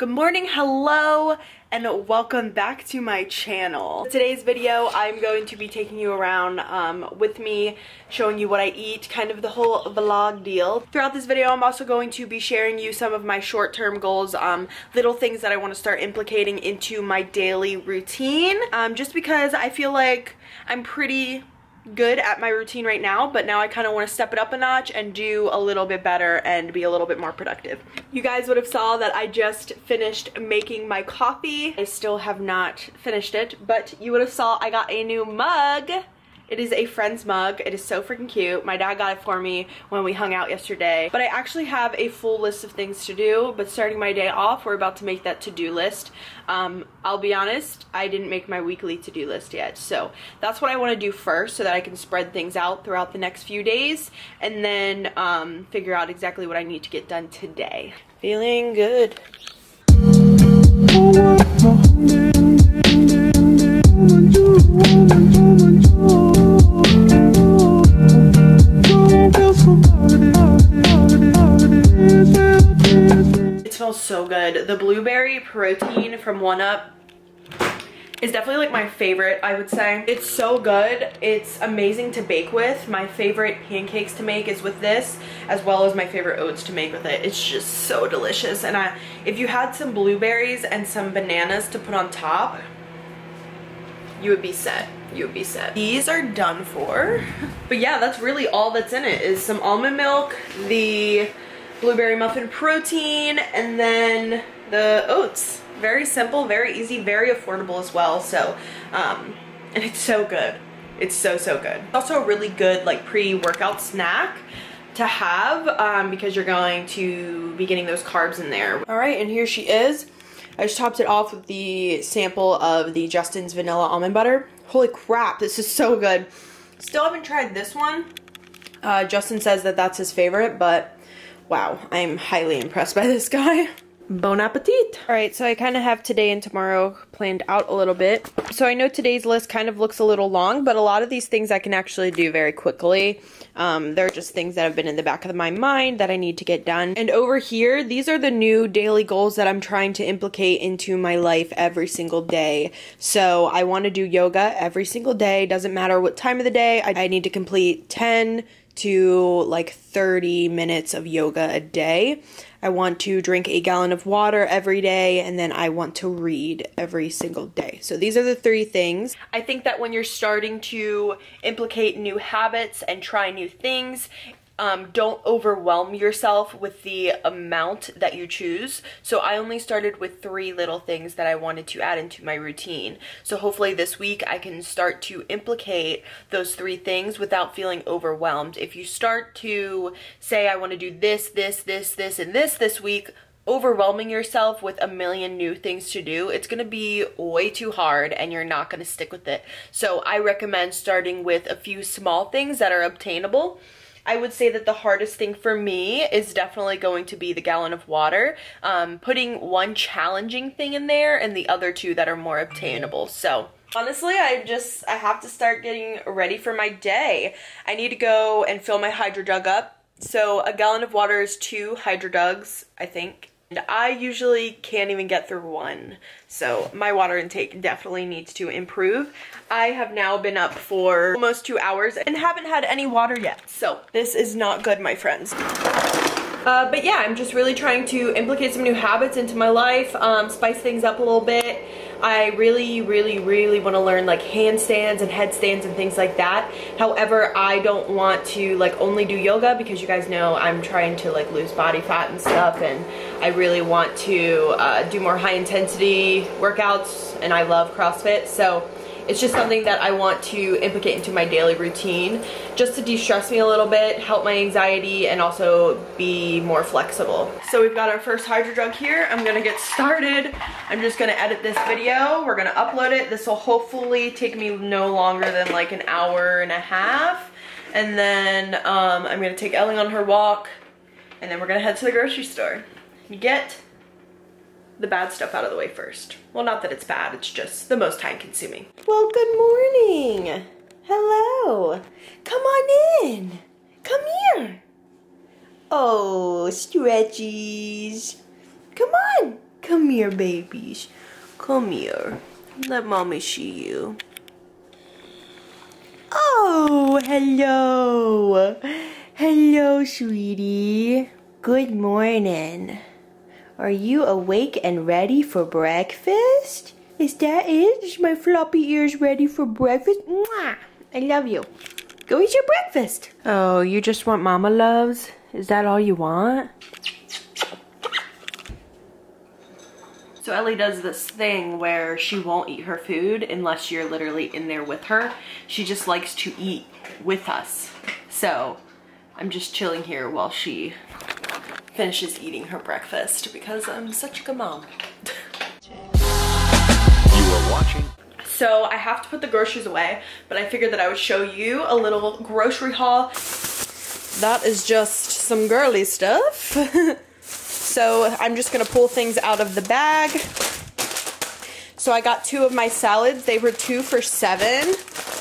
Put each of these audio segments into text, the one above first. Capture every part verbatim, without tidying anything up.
Good morning, hello, and welcome back to my channel. In today's video, I'm going to be taking you around um, with me, showing you what I eat, kind of the whole vlog deal. Throughout this video, I'm also going to be sharing you some of my short-term goals, um, little things that I want to start implicating into my daily routine, um, just because I feel like I'm pretty good at my routine right now, but now I kind of want to step it up a notch and do a little bit better and be a little bit more productive. You guys would have saw that I just finished making my coffee. I still have not finished it, but you would have saw I got a new mug. It is a friend's mug. It is so freaking cute. My dad got it for me when we hung out yesterday. But I actually have a full list of things to do, but starting my day off, we're about to make that to-do list. Um, I'll be honest, I didn't make my weekly to-do list yet. So that's what I want to do first so that I can spread things out throughout the next few days and then um, figure out exactly what I need to get done today. Feeling good. It smells so good. The blueberry protein from one up is definitely like my favorite, I would say. It's so good. It's amazing to bake with. My favorite pancakes to make is with this, as well as my favorite oats to make with it. It's just so delicious. And I, if you had some blueberries and some bananas to put on top, you would be set. You would be set. These are done for. But yeah, that's really all that's in it, is some almond milk, the blueberry muffin protein, and then the oats. Very simple, very easy, very affordable as well. So, um, and it's so good. It's so, so good. It's also a really good like pre-workout snack to have um, because you're going to be getting those carbs in there. All right, and here she is. I just topped it off with the sample of the Justin's vanilla almond butter. Holy crap, this is so good. Still haven't tried this one. Uh, Justin says that that's his favorite, but wow, I'm highly impressed by this guy. Bon appetit. All right, so I kind of have today and tomorrow planned out a little bit. So I know today's list kind of looks a little long, but a lot of these things I can actually do very quickly. Um, they're just things that have been in the back of my mind that I need to get done. And over here, these are the new daily goals that I'm trying to implicate into my life every single day. So I want to do yoga every single day. Doesn't matter what time of the day. I, I need to complete ten to like thirty minutes of yoga a day. I want to drink a gallon of water every day, and then I want to read every single day. So these are the three things. I think that when you're starting to implicate new habits and try new things, Um, don't overwhelm yourself with the amount that you choose. So I only started with three little things that I wanted to add into my routine. So hopefully this week I can start to implicate those three things without feeling overwhelmed. If you start to say, I want to do this, this, this, this, and this this week, overwhelming yourself with a million new things to do, it's going to be way too hard and you're not going to stick with it. So I recommend starting with a few small things that are obtainable. I would say that the hardest thing for me is definitely going to be the gallon of water. Um, putting one challenging thing in there and the other two that are more obtainable. So honestly, I just, I have to start getting ready for my day. I need to go and fill my hydro jug up. So a gallon of water is two hydro jugs, I think. And I usually can't even get through one. So my water intake definitely needs to improve. I have now been up for almost two hours and haven't had any water yet. So this is not good, my friends. Uh, but yeah, I'm just really trying to implicate some new habits into my life, um, spice things up a little bit. I really, really, really want to learn like handstands and headstands and things like that. However, I don't want to like only do yoga because you guys know I'm trying to like lose body fat and stuff, and I really want to uh, do more high intensity workouts, and I love CrossFit. So it's just something that I want to implicate into my daily routine just to de-stress me a little bit, help my anxiety, and also be more flexible. So we've got our first hydro jug here. I'm gonna get started. I'm just gonna edit this video. We're gonna upload it. This will hopefully take me no longer than like an hour and a half. And then um, I'm gonna take Ellie on her walk, and then we're gonna head to the grocery store and get the bad stuff out of the way first. Well, not that it's bad, it's just the most time consuming. Well, good morning. Hello. Come on in. Come here. Oh, stretchies. Come on. Come here, babies. Come here. Let mommy see you. Oh, hello. Hello, sweetie. Good morning. Are you awake and ready for breakfast? Is that it? Is my floppy ears ready for breakfast? Mwah! I love you. Go eat your breakfast. Oh, you just want mama loves? Is that all you want? So Ellie does this thing where she won't eat her food unless you're literally in there with her. She just likes to eat with us. So I'm just chilling here while she finishes eating her breakfast because I'm such a good mom. You are watching. So I have to put the groceries away, but I figured that I would show you a little grocery haul. That is just some girly stuff. So I'm just gonna pull things out of the bag. So I got two of my salads. They were two for seven.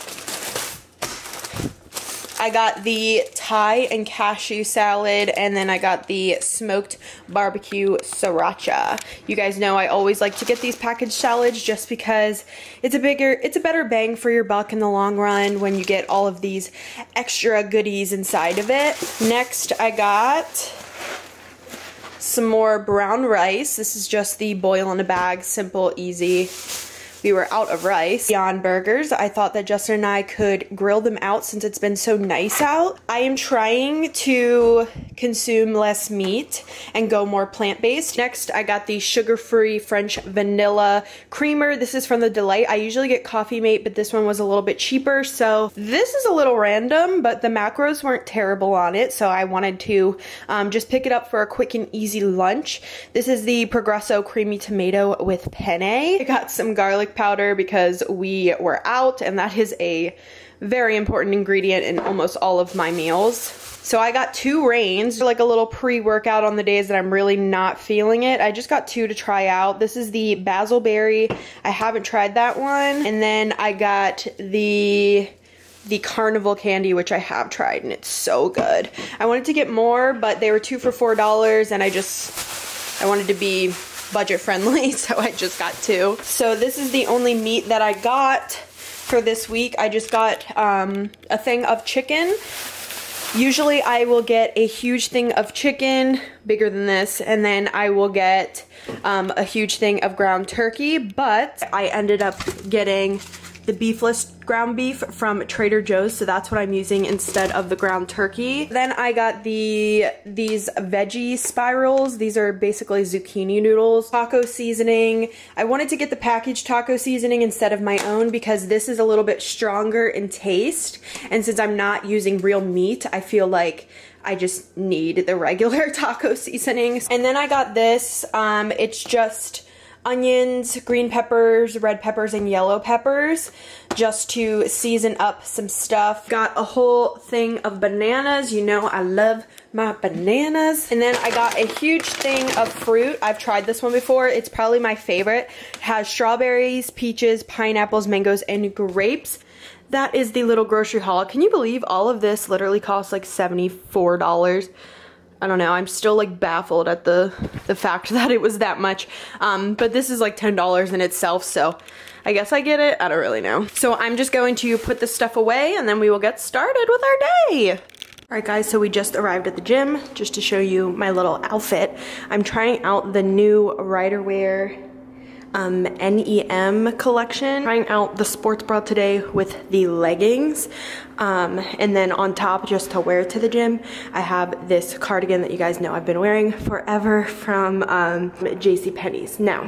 I got the Thai and cashew salad, and then I got the smoked barbecue sriracha. You guys know I always like to get these packaged salads just because it's a bigger, it's a better bang for your buck in the long run when you get all of these extra goodies inside of it. Next, I got some more brown rice. This is just the boil in a bag, simple, easy. We were out of rice. Beyond Burgers, I thought that Justin and I could grill them out since it's been so nice out. I am trying to consume less meat and go more plant-based. Next, I got the sugar-free French vanilla creamer. This is from the Delight. I usually get Coffee Mate, but this one was a little bit cheaper. So this is a little random, but the macros weren't terrible on it. So I wanted to um, just pick it up for a quick and easy lunch. This is the Progresso Creamy Tomato with penne. I got some garlic powder because we were out, and that is a very important ingredient in almost all of my meals. So I got two Reigns, like a little pre-workout on the days that I'm really not feeling it. I just got two to try out. This is the basil berry. I haven't tried that one. And then I got the the carnival candy, which I have tried, and it's so good. I wanted to get more, but they were two for four dollars, and I just I wanted to be budget friendly, so I just got two. So this is the only meat that I got for this week. I just got um, a thing of chicken. Usually I will get a huge thing of chicken, bigger than this, and then I will get um, a huge thing of ground turkey, but I ended up getting the beefless ground beef from Trader Joe's, so that's what I'm using instead of the ground turkey. Then I got the these veggie spirals. These are basically zucchini noodles. Taco seasoning. I wanted to get the packaged taco seasoning instead of my own because this is a little bit stronger in taste, and since I'm not using real meat, I feel like I just need the regular taco seasoning. And then I got this. Um, it's just onions, green peppers, red peppers, and yellow peppers just to season up some stuff. Got a whole thing of bananas. You know I love my bananas. And then I got a huge thing of fruit. I've tried this one before. It's probably my favorite. It has strawberries, peaches, pineapples, mangoes, and grapes. That is the little grocery haul. Can you believe all of this literally costs like seventy-four dollars? I don't know, I'm still like baffled at the the fact that it was that much. Um, but this is like ten dollars in itself, so I guess I get it. I don't really know. So I'm just going to put this stuff away and then we will get started with our day. All right guys, so we just arrived at the gym just to show you my little outfit. I'm trying out the new Ryderwear Um, N E M collection. Trying out the sports bra today with the leggings. Um, and then on top, just to wear to the gym, I have this cardigan that you guys know I've been wearing forever from um, JCPenney's. Now,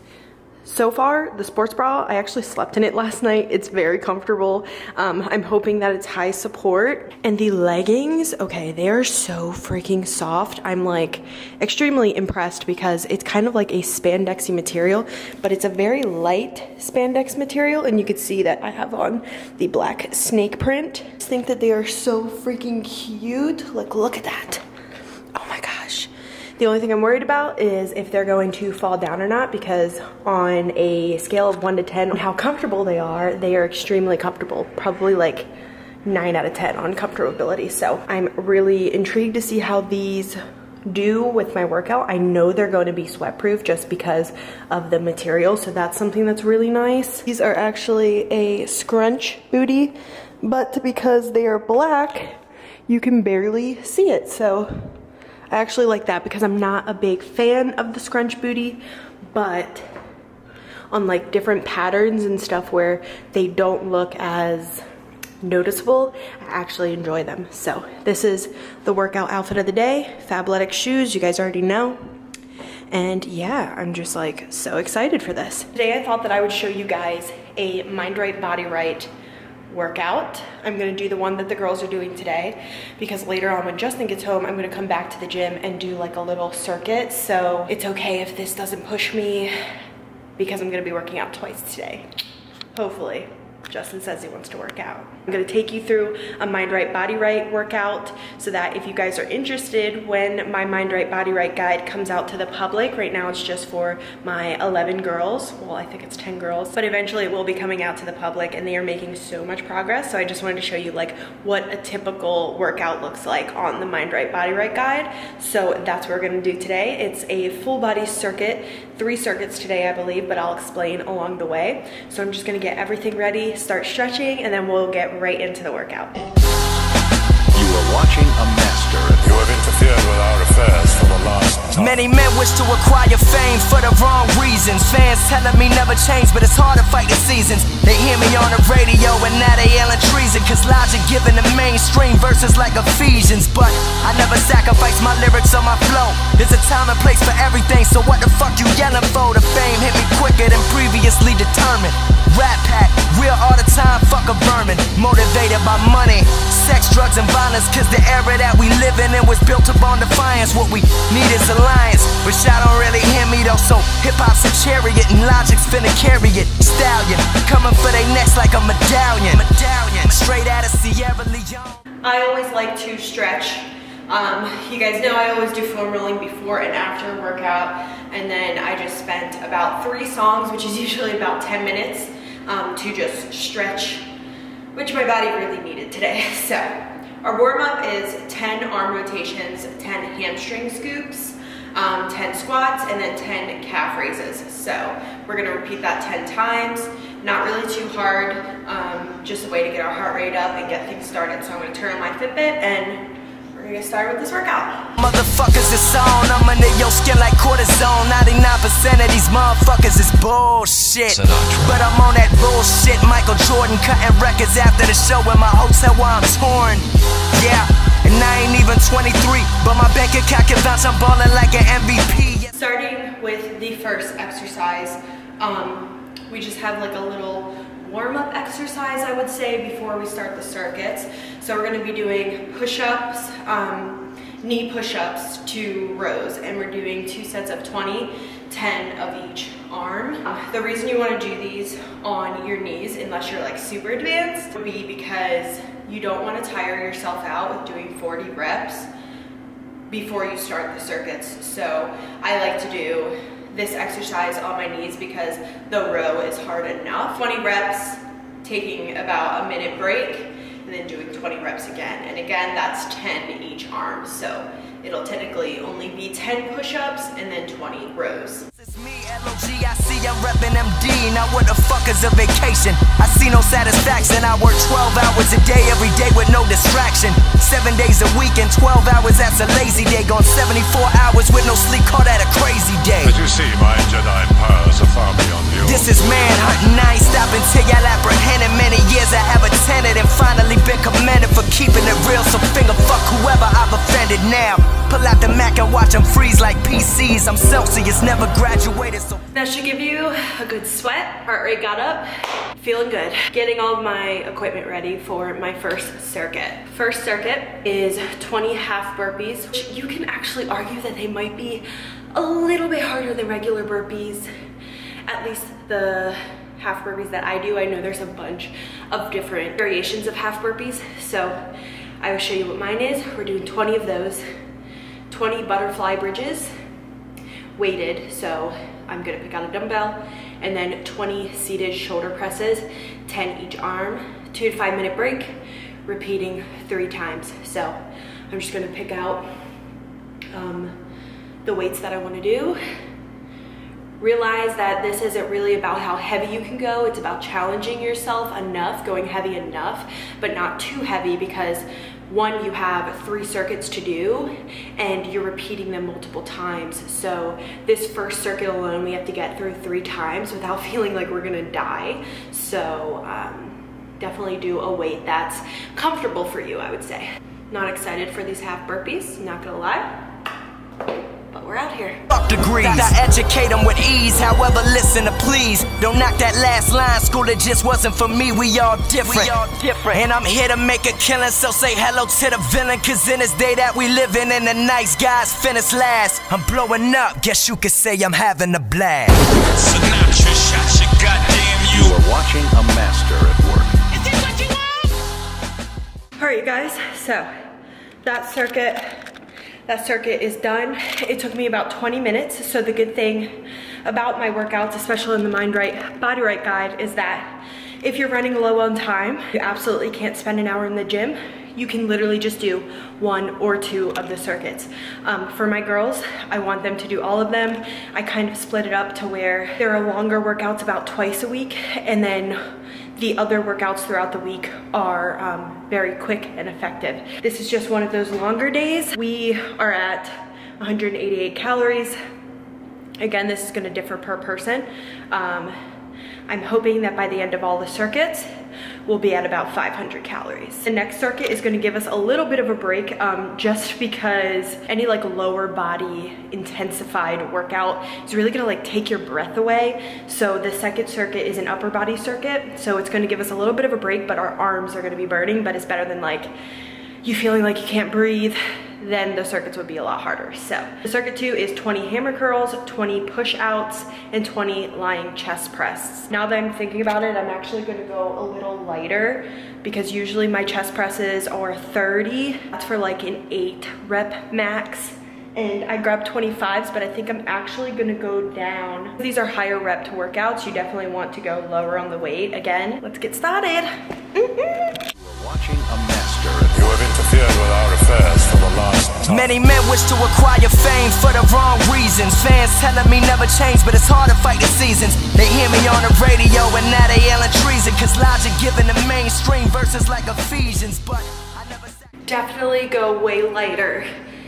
so far, the sports bra, I actually slept in it last night. It's very comfortable. Um, I'm hoping that it's high support. And the leggings, okay, they are so freaking soft. I'm like extremely impressed because it's kind of like a spandexy material, but it's a very light spandex material. And you can see that I have on the black snake print. I just think that they are so freaking cute. Like, look at that. Oh my gosh. The only thing I'm worried about is if they're going to fall down or not, because on a scale of one to ten, how comfortable they are, they are extremely comfortable. Probably like nine out of ten on comfortability. So I'm really intrigued to see how these do with my workout, I know they're going to be sweat proof just because of the material. So that's something that's really nice. These are actually a scrunch booty, but because they are black, you can barely see it. So I actually like that because I'm not a big fan of the scrunch booty, but on like different patterns and stuff where they don't look as noticeable, I actually enjoy them. So this is the workout outfit of the day. Fabletics shoes, you guys already know. And yeah, I'm just like so excited for this. Today I thought that I would show you guys a Mind Right Body Right workout. I'm gonna do the one that the girls are doing today because later on when Justin gets home, I'm gonna come back to the gym and do like a little circuit. So it's okay if this doesn't push me because I'm gonna be working out twice today, hopefully. Justin says he wants to work out. I'm gonna take you through a Mind Right Body Right workout so that if you guys are interested when my Mind Right Body Right guide comes out to the public, right now it's just for my eleven girls. Well, I think it's ten girls, but eventually it will be coming out to the public and they are making so much progress. So I just wanted to show you like what a typical workout looks like on the Mind Right Body Right guide. So that's what we're gonna do today. It's a full body circuit, three circuits today, I believe, but I'll explain along the way. So I'm just gonna get everything ready, start stretching, and then we'll get right into the workout. You are watching a master. You have interfered with our affairs for the last time. Many men wish to acquire fame for the wrong reasons. Fans telling me never change, but it's hard to fight the seasons. They hear me on the radio and now they yelling treason, cause Logic giving the mainstream verses like Ephesians. But I never sacrifice my lyrics or my flow. There's a time and place for everything, so what the fuck you yelling for? The fame hit me quicker than previously determined. Rat pack, real all the time, fuck a vermin. Motivated by money, sex, drugs, and violence, cause the era that we live in it was built upon defiance. What we need is alliance, but y'all don't really hear me though. So hip-hop's a chariot and Logic's finna carry it. Stallion, coming for they necks like a medallion. Medallion, straight out of Sierra Leone. I always like to stretch. Um, you guys know I always do foam rolling before and after a workout, and then I just spent about three songs, which is usually about ten minutes, um, to just stretch, which my body really needed today. So our warm-up is ten arm rotations, ten hamstring scoops, um, ten squats, and then ten calf raises. So we're gonna repeat that ten times. Not really too hard, um, just a way to get our heart rate up and get things started. So I'm gonna turn on my Fitbit and we're gonna get started with this workout. Motherfuckers is on, I'm under your skin like cortisone. ninety-nine percent of these motherfuckers is bullshit, but I'm on that bullshit. Michael Jordan cutting records after the show in my hotel while I'm torn. Yeah, and I ain't even twenty-three, but my bank account can bounce, I'm balling like an M V P. Starting with the first exercise, um, we just have like a little warm-up exercise, I would say, before we start the circuits. So we're gonna be doing push-ups, um, knee push-ups to rows, and we're doing two sets of twenty, ten of each arm. Uh, the reason you wanna do these on your knees, unless you're like super advanced, would be because you don't wanna tire yourself out with doing forty reps before you start the circuits. So I like to do this exercise on my knees because the row is hard enough. twenty reps, taking about a minute break, and then doing twenty reps again. And again, that's ten each arm. So it'll technically only be ten push-ups and then twenty rows. It's me, L O G, I see I'm reppin' M D. Now what the fuck is a vacation? I see no satisfaction. I work twelve hours a day, every day with no distraction. Seven days a week and twelve hours, that's a lazy day. Gone seventy-four hours with no sleep, call that a crazy day. As you see, my Jedi powers are far beyond you. This is manhunting, I ain't stopping till y'all apprehended. Many years I have attended and finally been commended for keeping it real. So finger fuck whoever I've offended now. Pull out the Mac and watch them freeze like P Cs. I'm Celsius, never graduated, so that should give you a good sweat. Heart rate got up, feeling good. Getting all of my equipment ready for my first circuit. First circuit is twenty half burpees, which you can actually argue that they might be a little bit harder than regular burpees. At least the half burpees that I do. I know there's a bunch of different variations of half burpees, so I will show you what mine is. We're doing twenty of those, twenty butterfly bridges, weighted, so I'm gonna pick out a dumbbell, and then twenty seated shoulder presses, ten each arm, two to five minute break, repeating three times. So I'm just gonna pick out um, the weights that I want to do. Realize that this isn't really about how heavy you can go, it's about challenging yourself enough, going heavy enough, but not too heavy, because one, you have three circuits to do and you're repeating them multiple times. So this first circuit alone, we have to get through three times without feeling like we're gonna die. So um, definitely do a weight that's comfortable for you, I would say. Not excited for these half burpees, not gonna lie. But we're out here. Fuck degrees. I educate them with ease, however, listen to please. Don't knock that last line, school, it just wasn't for me. We all different. We all different. And I'm here to make a killing, so say hello to the villain. Cause in this day that we live in, and the nice guys finish last. I'm blowing up, guess you could say I'm having a blast. Sinatra shot your goddamn you. You are watching a master at work. Is this what you want? Alright, you guys, so that circuit That circuit is done. It took me about twenty minutes. So the good thing about my workouts, especially in the Mind Right, Body Right guide, is that if you're running low on time, you absolutely can't spend an hour in the gym. You can literally just do one or two of the circuits. Um, for my girls, I want them to do all of them. I kind of split it up to where there are longer workouts about twice a week, and then the other workouts throughout the week are um, very quick and effective. This is just one of those longer days. We are at one hundred eighty-eight calories. Again, this is gonna differ per person. Um, I'm hoping that by the end of all the circuits, we'll be at about five hundred calories. The next circuit is gonna give us a little bit of a break, um, just because any like lower body intensified workout is really gonna like take your breath away. So the second circuit is an upper body circuit. So it's gonna give us a little bit of a break, but our arms are gonna be burning, but it's better than like you feeling like you can't breathe. Then the circuits would be a lot harder. So the circuit two is twenty hammer curls, twenty push outs, and twenty lying chest press. Now that I'm thinking about it, I'm actually gonna go a little lighter, because usually my chest presses are thirty. That's for like an eight rep max. And I grabbed twenty-fives, but I think I'm actually gonna go down. These are higher rep workouts. You definitely want to go lower on the weight. Again, let's get started. Mm-hmm. Watching a master at work. You have interfered with our affairs for the last time. Many men wish to acquire fame for the wrong reasons. Fans telling me never change, but it's hard to fight the seasons. They hear me on the radio and now they yelling treason, cause logic giving the mainstream verses like Ephesians. But I never said Definitely go way lighter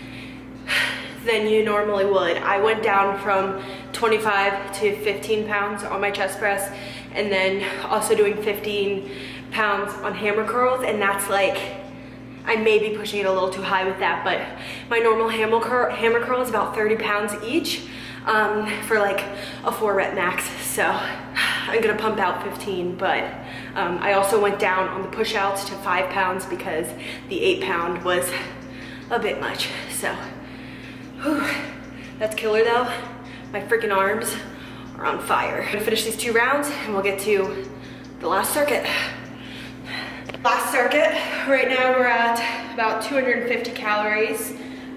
than you normally would. I went down from twenty-five to fifteen pounds on my chest press, and then also doing fifteen pounds on hammer curls, and that's like, I may be pushing it a little too high with that, but my normal hammer curl, hammer curl is about thirty pounds each, um, for like a four rep max. So I'm gonna pump out fifteen, but um, I also went down on the push outs to five pounds because the eight pound was a bit much. So whew, that's killer though. My freaking arms are on fire. I'm gonna finish these two rounds and we'll get to the last circuit. Last circuit, right now we're at about two hundred fifty calories.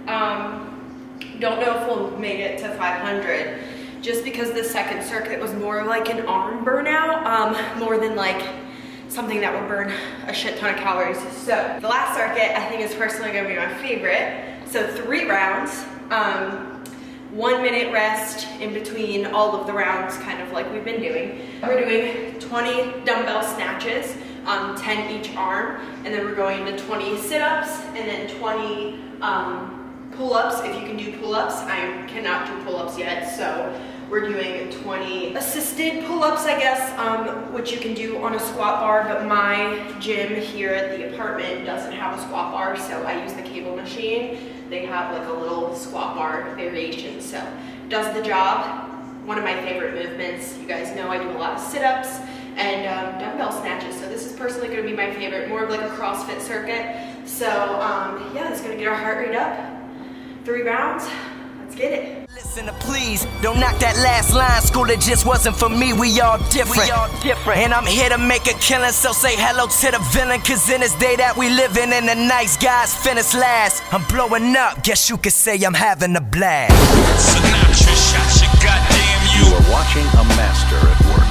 Um, don't know if we'll make it to five hundred, just because the second circuit was more like an arm burnout, um, more than like something that would burn a shit ton of calories. So the last circuit I think is personally gonna be my favorite. So three rounds, um, one minute rest in between all of the rounds, kind of like we've been doing. We're doing twenty dumbbell snatches, um, ten each arm, and then we're going to twenty sit-ups and then twenty um, pull-ups, if you can do pull-ups. I cannot do pull-ups yet, so we're doing twenty assisted pull-ups, I guess, um, which you can do on a squat bar, but my gym here at the apartment doesn't have a squat bar, so I use the cable machine. They have like a little squat bar variation, so does the job. One of my favorite movements. You guys know I do a lot of sit-ups and um, dumbbell snatches, so this is personally going to be my favorite, more of like a CrossFit circuit. So um, yeah, it's going to get our heart rate up. Three rounds, let's get it. listen to please. Don't knock that last line, school, it just wasn't for me. We all different. We all different. And I'm here to make a killing, so say hello to the villain. Cause in this day that we live in, and the nice guys finish last. I'm blowing up, guess you could say I'm having a blast. Sinatra shot your goddamn you. You are watching a master at work.